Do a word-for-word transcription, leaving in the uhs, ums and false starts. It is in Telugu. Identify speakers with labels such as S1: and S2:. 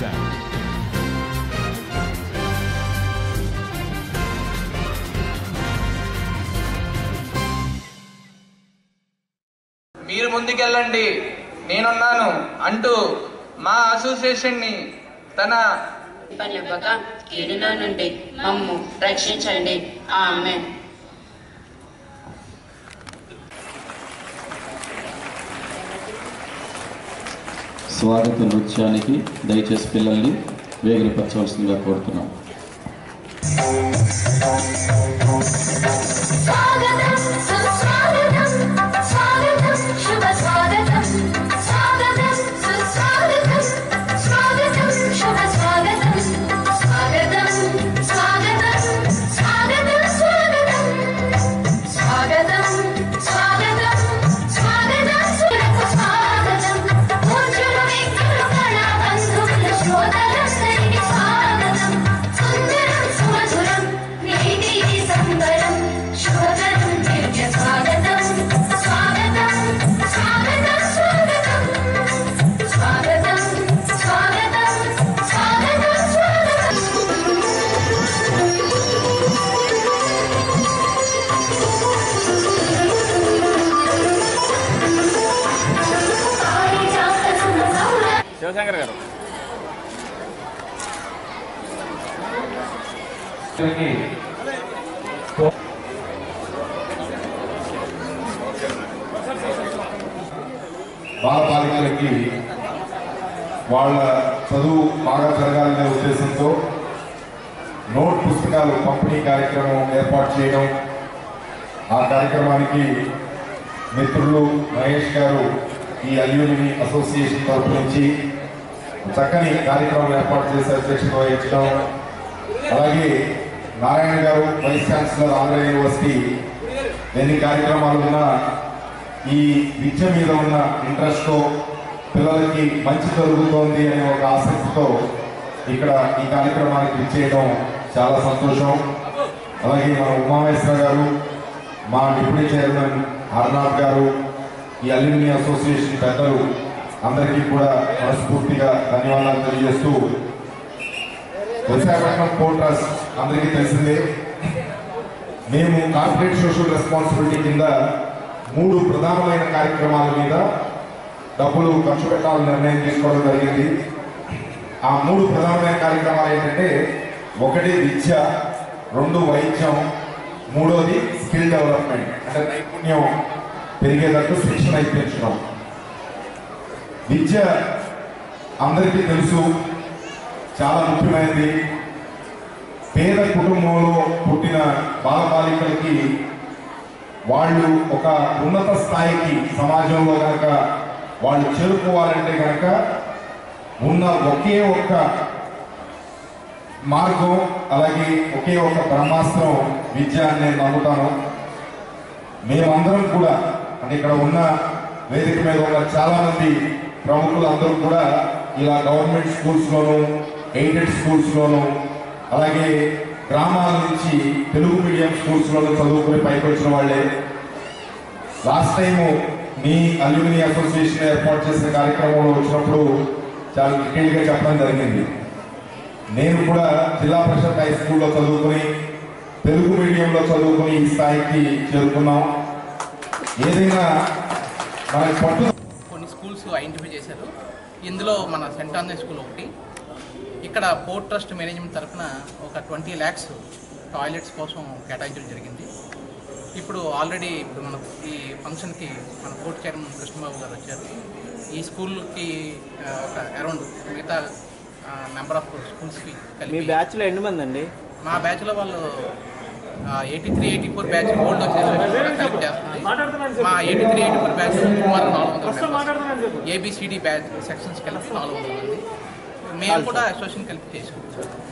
S1: sound.
S2: మీరు ముందుకెళ్ళండి నేనున్నాను అంటూ మా అసోసియేషన్ ని తన
S3: పనివ్వక కీడులో నుండి మమ్ము రక్షించండి. ఆమేన్.
S4: స్వాగత నృత్యానికి దయచేసి పిల్లల్ని వేగిరపరచవలసిందిగా కోరుతున్నాం.
S5: శివశంకర్ గారు
S6: బాలబాలికలకి వాళ్ళ చదువు బాగా జరగాలనే ఉద్దేశంతో నోట్ పుస్తకాలు పంపిణీ కార్యక్రమం ఏర్పాటు చేయడం, ఆ కార్యక్రమానికి మిత్రులు మహేష్ గారు ఈ అల్యూమిని అసోసియేషన్ తరఫు నుంచి చక్కని కార్యక్రమం ఏర్పాటు చేసి అధ్యక్షత వహించడం, అలాగే నారాయణ గారు వైస్ ఛాన్సలర్ ఆంధ్ర యూనివర్సిటీ ఎన్ని కార్యక్రమాలు ఉన్నా ఈ విద్య మీద ఉన్న ఇంట్రెస్ట్తో పిల్లలకి మంచి జరుగుతోంది అనే ఒక ఆసక్తితో ఇక్కడ ఈ కార్యక్రమానికి విచ్చేయడం చాలా సంతోషం. అలాగే మన ఉమామేశ్వర గారు, మా డిప్యూటీ చైర్మన్ అర్నాథ్ గారు, ఈ అల్యూమిని అసోసియేషన్ పెద్దలు అందరికీ కూడా మనస్ఫూర్తిగా ధన్యవాదాలు తెలియజేస్తూ, విశాఖపట్నం పోర్ట్ ట్రస్ట్ అందరికీ తెలిసిందే, మేము కార్పొరేట్ సోషల్ రెస్పాన్సిబిలిటీ కింద మూడు ప్రధానమైన కార్యక్రమాల మీద డబ్బులు ఖర్చు పెట్టాలని నిర్ణయం తీసుకోవడం జరిగింది. ఆ మూడు ప్రధానమైన కార్యక్రమాలు ఏంటంటే, ఒకటి విద్య, రెండు వైద్యం, మూడోది స్కిల్ డెవలప్మెంట్ అంటే నైపుణ్యం పెరిగేటట్టు శిక్షణ ఇప్పించడం. విద్య అందరికీ తెలుసు చాలా ముఖ్యమైనది. పేద కుటుంబంలో పుట్టిన బాలబాలికలకి వాళ్ళు ఒక ఉన్నత స్థాయికి సమాజంలో కనుక వాళ్ళు చేరుకోవాలంటే కనుక ఉన్న ఒకే ఒక్క మార్గం, అలాగే ఒకే ఒక బ్రహ్మాస్త్రం విద్య అని నేను నమ్ముతాను. మేమందరం కూడా అంటే ఇక్కడ ఉన్న వేదిక మీద ఉన్న చాలా మంది ప్రముఖులు అందరూ కూడా ఇలా గవర్నమెంట్ స్కూల్స్లోను, ఎయిడెడ్ స్కూల్స్లోను, అలాగే గ్రామాల నుంచి తెలుగు మీడియం స్కూల్స్లోనూ చదువుకుని పైకి వచ్చిన వాళ్ళే. లాస్ట్ టైము మీ అల్యూమిని అసోసియేషన్ ఏర్పాటు చేసిన కార్యక్రమంలో వచ్చినప్పుడు చాలా డీటెయిల్గా చెప్పడం జరిగింది. నేను కూడా జిల్లా పరిషత్ హై స్కూల్లో చదువుకుని తెలుగు మీడియంలో చదువుకుని ఈ స్థాయికి చేరుకున్నాం. ఏదైనా మనకి పట్టు
S7: కొన్ని స్కూల్స్ ఐడెంటిఫై చేశారు. ఇందులో మన సెంట్ ఆంజనేయ స్కూల్ ఒకటి. ఇక్కడ పోర్ట్ ట్రస్ట్ మేనేజ్మెంట్ తరఫున ఒక ట్వంటీ ల్యాక్స్ టాయిలెట్స్ కోసం కేటాయించడం జరిగింది. ఇప్పుడు ఆల్రెడీ ఇప్పుడు మన ఈ ఫంక్షన్కి మన పోర్ట్ చైర్మన్ కృష్ణబాబు గారు వచ్చారు. ఈ స్కూల్కి ఒక అరౌండ్ మిగతా నెంబర్ ఆఫ్ స్కూల్స్కి కలిపి.
S5: మీ బ్యాచ్లో ఎన్ని మంది అండి?
S7: మా బ్యాచ్లో వాళ్ళు eighty three eighty four batch old వచ్చేసి కలిపి చేస్తుంది. మా eighty three eighty four batch సుమారు నాలుగు వందల ఏబిసిడి బ్యాచ్ సెక్షన్స్ కలిపి నాలుగు వందల మంది. మేము కూడా అసోసియేషన్ కలిపి చేసుకుంటాం.